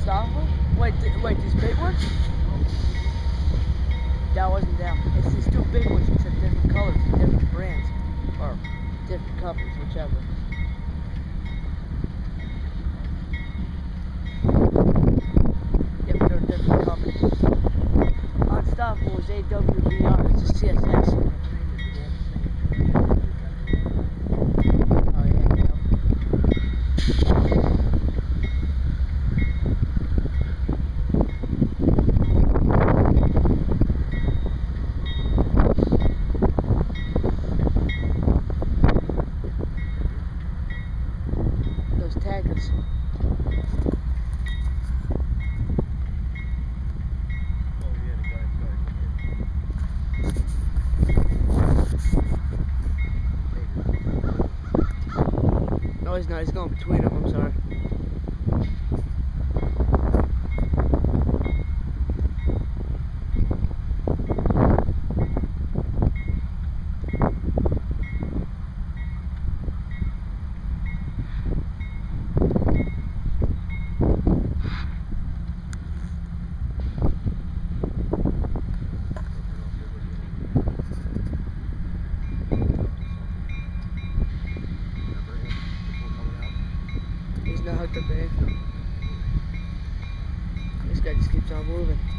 Unstoppable? Wait, these big ones? That wasn't them. It's these two big ones, except different colors and different brands. Or different companies, whichever. Yeah, but they're different companies. Unstoppable is AWBR, it's a CSX. Oh yeah, yep. Those taggers. No, he's not. He's going between them. I'm sorry. He's not hooked up to anything. This guy just keeps on moving.